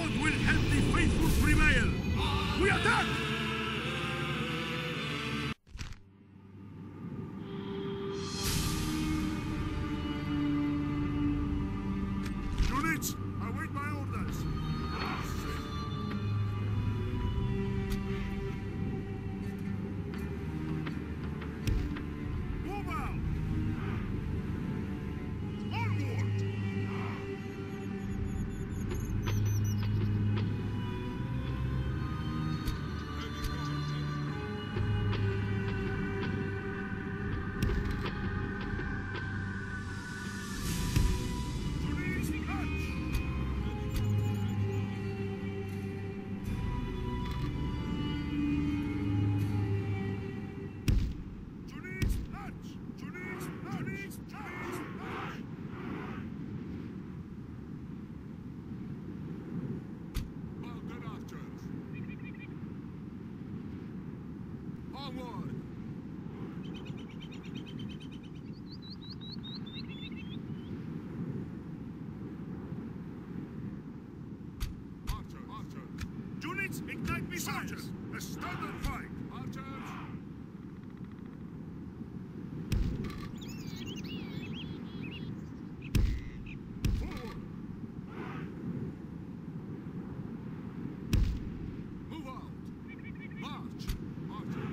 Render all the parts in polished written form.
God will help the faithful prevail! We attack! Units, await my orders! Move out! Onward! Units, ignite missiles! A standard fight! Archers! Forward! Move out! March! Archers!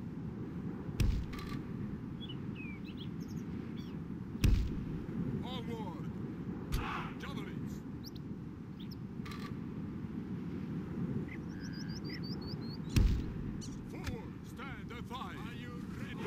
Onward! Javelins! Forward! Stand and fight! Are you ready?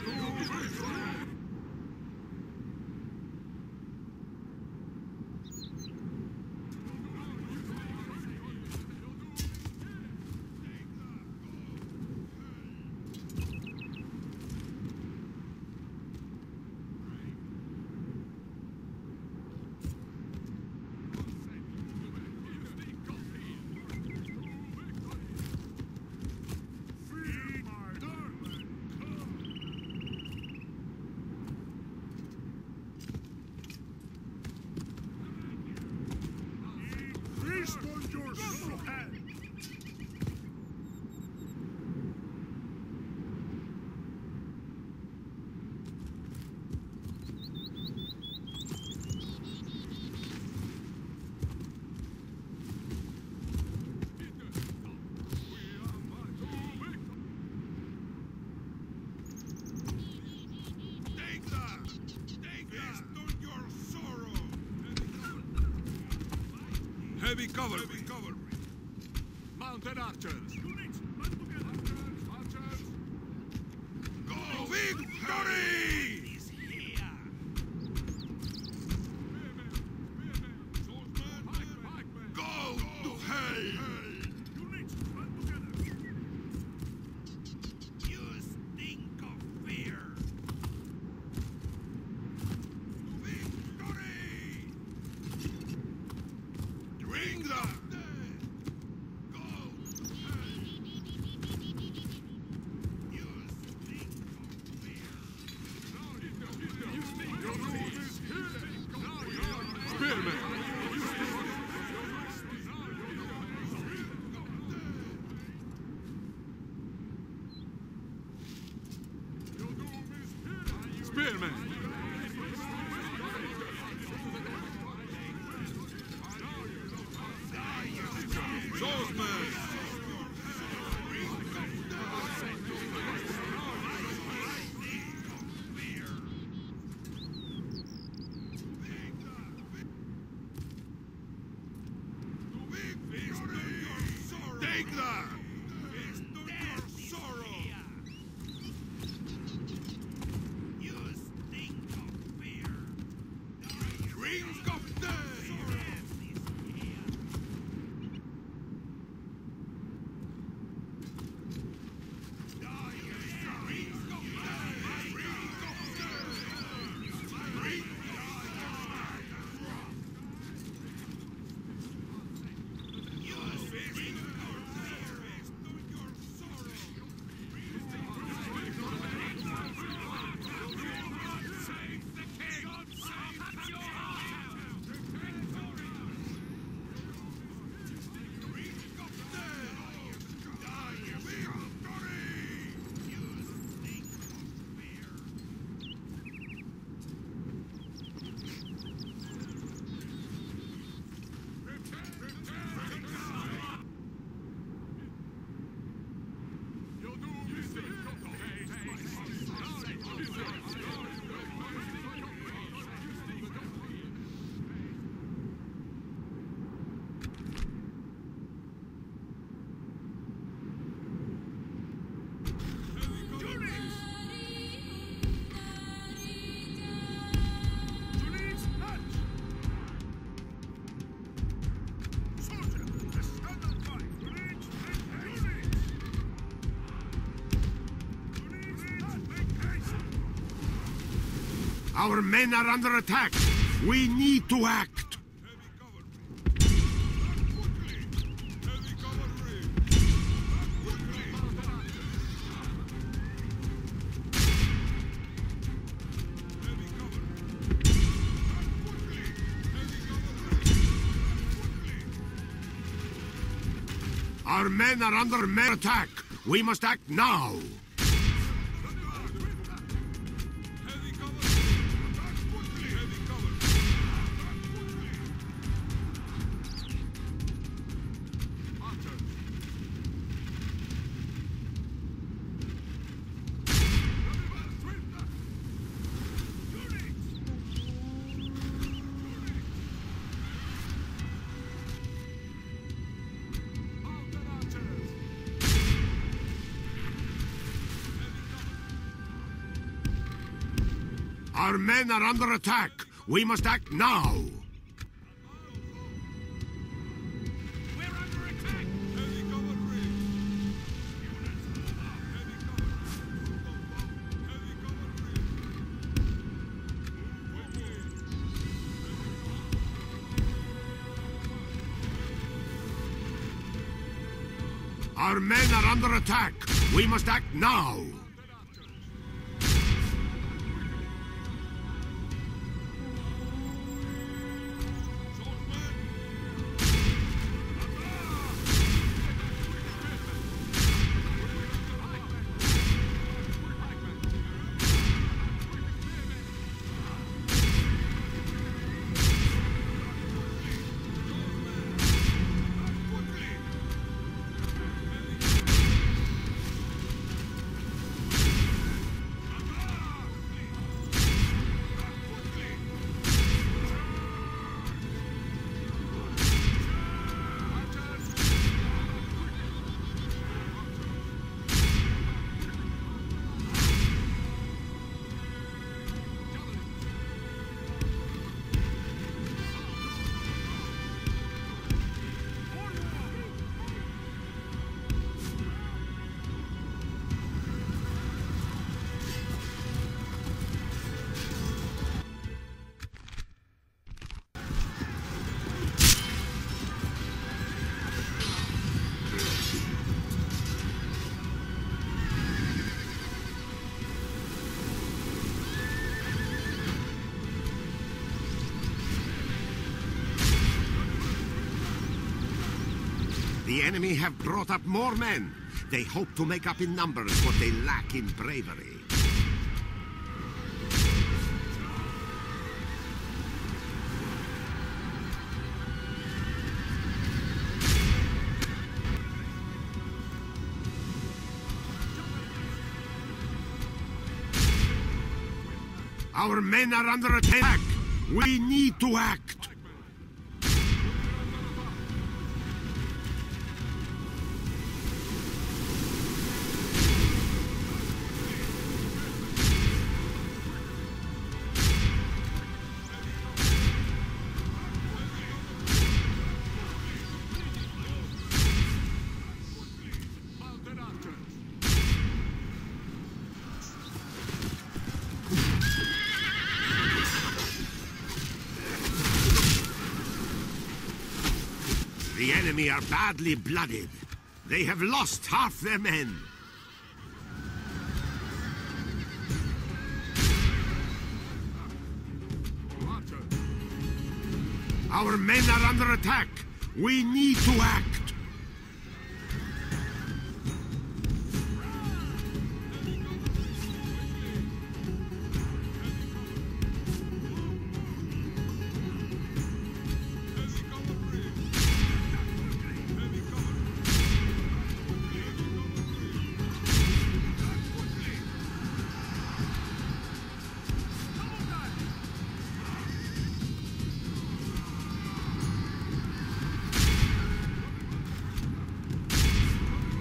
Respond your soul! Take that! Take that! Feast your sorrow! Heavy cavalry! Heavy cavalry! Mounted archers! Units, band together! Archers! Archers! Go! Victory! Is here! Swordsmen! Go to hell! Units, band together! You stink of fear! Victory! Drink them! Go! You stink of fear! Your room is here! Spearman! Spearman! Swordsmen! Take that! Feast on your sorrow! You stink of fear! Drink of death! Our men are under attack. We need to act. Our men are under attack. We must act now. Our men are under attack. We must act now. We're under attack. Heavy cavalry. Our men are under attack. We must act now. The enemy have brought up more men. They hope to make up in numbers what they lack in bravery. Our men are under attack. We need to act. The enemy are badly blooded. They have lost half their men. Our men are under attack. We need to act.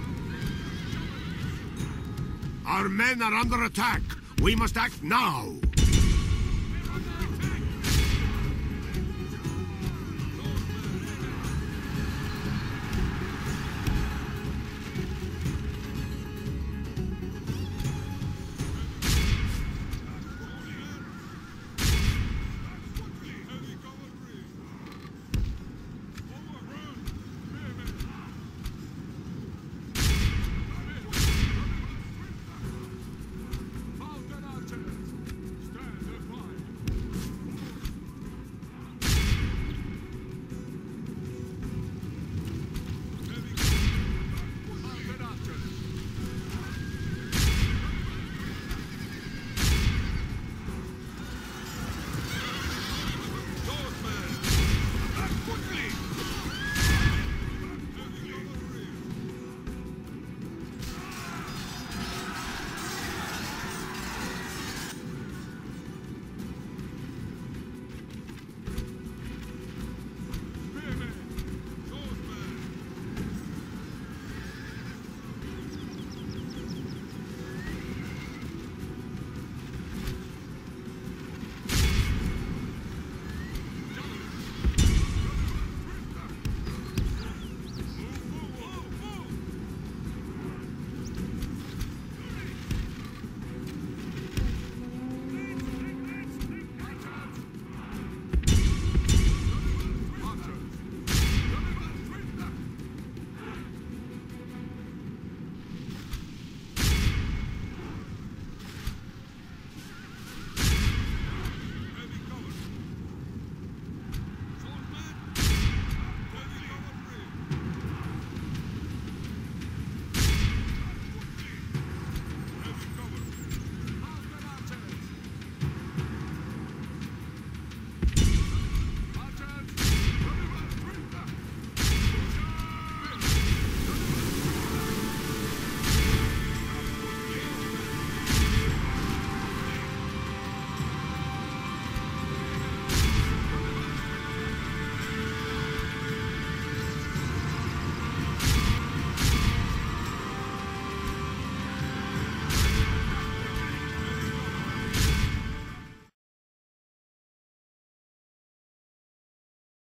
Our men are under attack. We must act now.